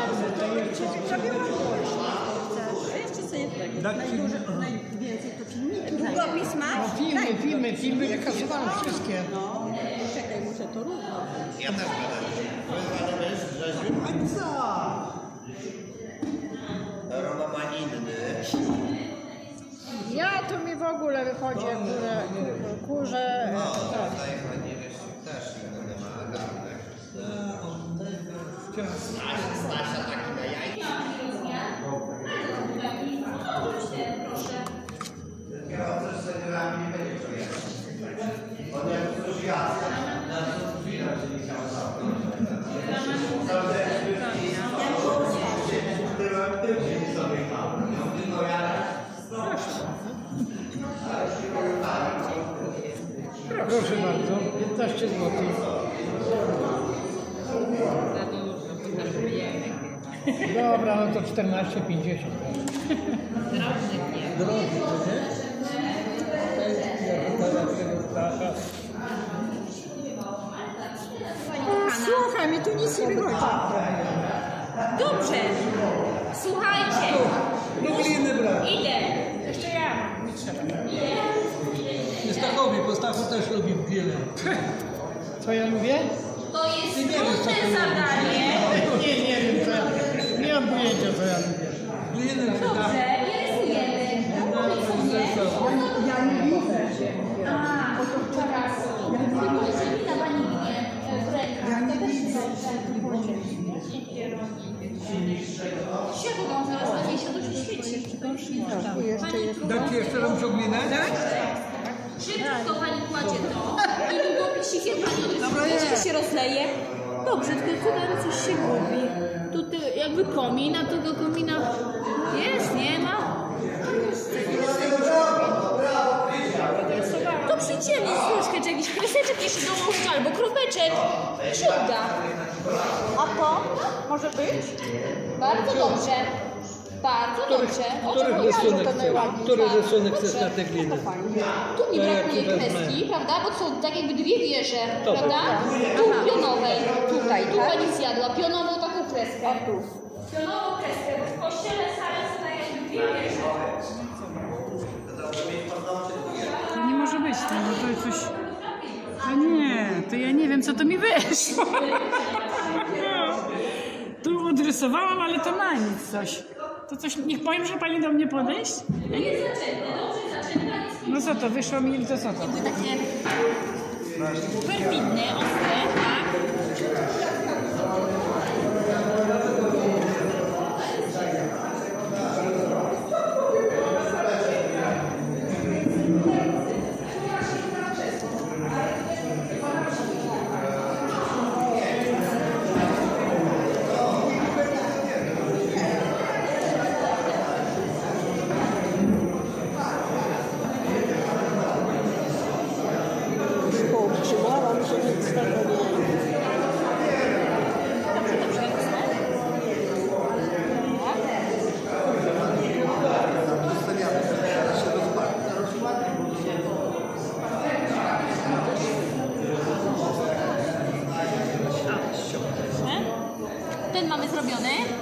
Prawie mam a jeszcze co jednego. Najwięcej to filmiki. Długopis masz? Filmy wykasowałem wszystkie. No, czekaj, muszę to równo. Ja też będę. A co? Romaninny. Ja to mi w ogóle wychodzi kurze. O, tutaj pani też nie ma garnek. Stasia taki na jajki. Kierowca z seniorami nie będzie to jechać. On jak to już jazda. Na to widać, że nie chciał Proszę bardzo, 15 zł. Dobra, no to 14,50. Drożny, Słuchaj, mi tu nic nie wychodzi. Dobrze. Słuchajcie. Lubliny brak. Idę. Jeszcze ja. Stachowi, bo Stachu też lubi wiele. Co ja lubię? To jest trudne zadanie. Nie wiem co ja. Nie mam pojęcia co ja lubię. Gliny Dobrze, rysujemy. Ja nie widzę. A, teraz. Wykończyli na wanilię w rękach. To też jest dobrze. Światło wam zaraz na niej się dobrze świeci. Dać ci jeszcze raz glinę? Szybko pani kładzie to i długopisikiem pani odrysuje, się rozleje. Dobrze, tylko tutaj coś się gubi. Tu jakby komin, a tego komina jest, nie ma. To przyjdziemy troszkę, czy jakiś kreseczek jeszcze dołożyć, albo kropeczek. Przyda. A to może być? Bardzo dobrze. Bardzo dobrze. Który rysunek chcesz na te gliny? Tu nie brakuje kreski, prawda? Bo są tak jakby dwie wieże, prawda? Tu pionowej. Tutaj, Tu tak? pani zjadła pionową taką kreskę. Pionową kreskę. W kościele starym są tak jakby dwie wieże. To nie może być, no to jest coś... To nie, to ja nie wiem, co to mi wyszło. Tu odrysowałam, ale to ma nic coś. To coś, niech powiem, że pani do mnie podejść? No co to, wyszło mi, to co to? Takie perfidne, ostre, tak? Trzymałam się, nic z tego nie. Ten mamy zrobiony.